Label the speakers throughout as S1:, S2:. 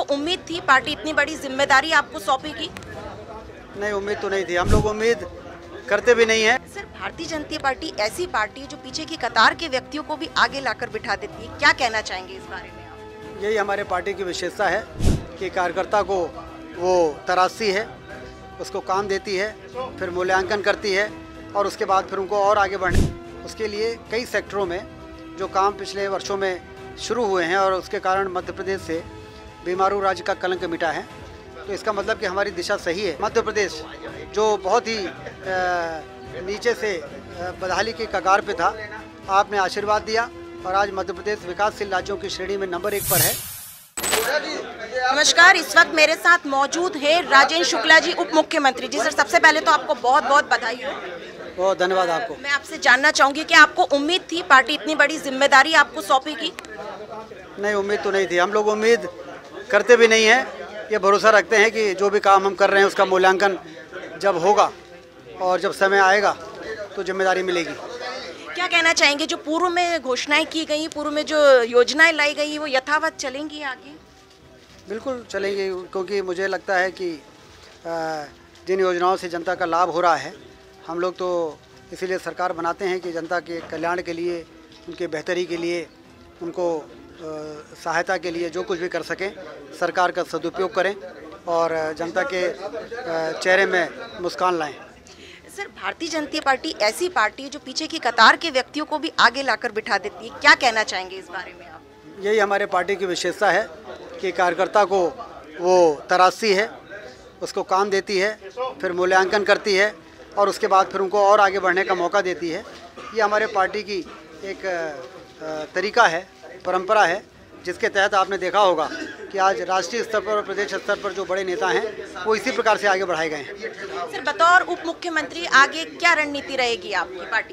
S1: उम्मीद थी पार्टी इतनी बड़ी जिम्मेदारी आपको सौंपेगी?
S2: नहीं, उम्मीद तो नहीं थी। हम लोग उम्मीद करते भी नहीं है।
S1: सर, भारतीय जनता पार्टी ऐसी पार्टी है जो पीछे की कतार के व्यक्तियों को भी आगे लाकर बिठा देती है, क्या कहना चाहेंगे इस बारे में आप?
S2: यही हमारे पार्टी की विशेषता है कि कार्यकर्ता को वो तराशती है, उसको काम देती है, फिर मूल्यांकन करती है और उसके बाद फिर उनको और आगे बढ़ने उसके लिए कई सेक्टरों में जो काम पिछले वर्षों में शुरू हुए हैं और उसके कारण मध्य प्रदेश से बीमारू राज्य का कलंक मिटा है। तो इसका मतलब कि हमारी दिशा सही है। मध्य प्रदेश जो बहुत ही नीचे से बदहाली की कगार पे था, आपने आशीर्वाद दिया और आज मध्य प्रदेश विकासशील राज्यों की श्रेणी में नंबर 1 पर है।
S1: नमस्कार, इस वक्त मेरे साथ मौजूद है राजेंद्र शुक्ला जी, उप मुख्यमंत्री जी। सर, सबसे पहले तो आपको बहुत बहुत बधाई हो।
S2: बहुत धन्यवाद आपको।
S1: मैं आपसे जानना चाहूंगी कि आपको उम्मीद थी पार्टी इतनी बड़ी जिम्मेदारी आपको सौंपेगी?
S2: नहीं, उम्मीद तो नहीं थी। हम लोग उम्मीद करते भी नहीं है। ये भरोसा रखते हैं कि जो भी काम हम कर रहे हैं उसका मूल्यांकन जब होगा और जब समय आएगा तो जिम्मेदारी मिलेगी।
S1: क्या कहना चाहेंगे, जो पूर्व में घोषणाएं की गई, पूर्व में जो योजनाएं लाई गई, वो यथावत चलेंगी आगे?
S2: बिल्कुल चलेंगे, क्योंकि मुझे लगता है कि जिन योजनाओं से जनता का लाभ हो रहा है, हम लोग तो इसीलिए सरकार बनाते हैं कि जनता के कल्याण के लिए, उनके बेहतरी के लिए, उनको सहायता के लिए जो कुछ भी कर सकें सरकार का सदुपयोग करें और जनता के चेहरे में मुस्कान लाएं।
S1: सर, भारतीय जनता पार्टी ऐसी पार्टी है जो पीछे की कतार के व्यक्तियों को भी आगे लाकर बिठा देती है, क्या कहना चाहेंगे इस बारे में आप?
S2: यही हमारे पार्टी की विशेषता है कि कार्यकर्ता को वो तराशती है, उसको काम देती है, फिर मूल्यांकन करती है और उसके बाद फिर उनको और आगे बढ़ने का मौका देती है। ये हमारे पार्टी की एक तरीका है, परंपरा है, जिसके तहत आपने देखा होगा कि आज राष्ट्रीय स्तर पर और प्रदेश स्तर पर जो बड़े नेता हैं वो इसी प्रकार से आगे बढ़ाए गए हैं।
S1: सर, बतौर उप मुख्यमंत्री आगे क्या रणनीति रहेगी आपकी पार्टी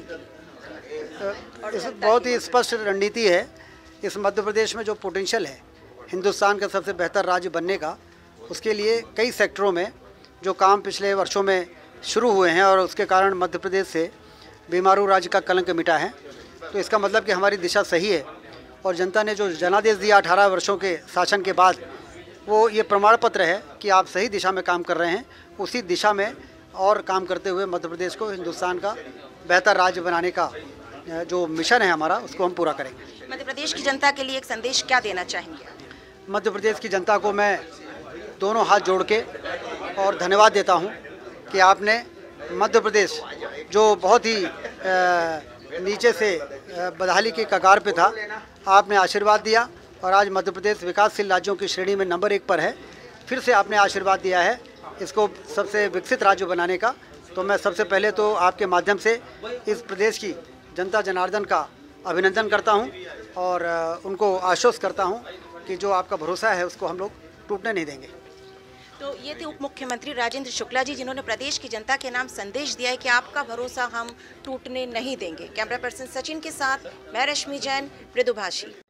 S1: की?
S2: इस बहुत ही स्पष्ट रणनीति है। इस मध्य प्रदेश में जो पोटेंशियल है हिंदुस्तान का सबसे बेहतर राज्य बनने का, उसके लिए कई सेक्टरों में जो काम पिछले वर्षों में शुरू हुए हैं और उसके कारण मध्य प्रदेश से बीमारू राज्य का कलंक मिटा है। तो इसका मतलब कि हमारी दिशा सही है और जनता ने जो जनादेश दिया 18 वर्षों के शासन के बाद, वो ये प्रमाण पत्र है कि आप सही दिशा में काम कर रहे हैं। उसी दिशा में और काम करते हुए मध्य प्रदेश को हिंदुस्तान का बेहतर राज्य बनाने का जो मिशन है हमारा, उसको हम पूरा करेंगे।
S1: मध्य प्रदेश की जनता के लिए एक संदेश क्या देना चाहेंगे?
S2: मध्य प्रदेश की जनता को मैं दोनों हाथ जोड़ के और धन्यवाद देता हूँ कि आपने मध्य प्रदेश जो बहुत ही नीचे से बदहाली की कगार पे था, आपने आशीर्वाद दिया और आज मध्य प्रदेश विकासशील राज्यों की श्रेणी में नंबर 1 पर है। फिर से आपने आशीर्वाद दिया है इसको सबसे विकसित राज्य बनाने का। तो मैं सबसे पहले तो आपके माध्यम से इस प्रदेश की जनता जनार्दन का अभिनंदन करता हूं और उनको आश्वस्त करता हूं कि जो आपका भरोसा है उसको हम लोग टूटने नहीं देंगे।
S1: तो ये थे उप मुख्यमंत्री राजेंद्र शुक्ला जी, जिन्होंने प्रदेश की जनता के नाम संदेश दिया है कि आपका भरोसा हम टूटने नहीं देंगे। कैमरा पर्सन सचिन के साथ मैं रश्मि जैन, मृदुभाषी।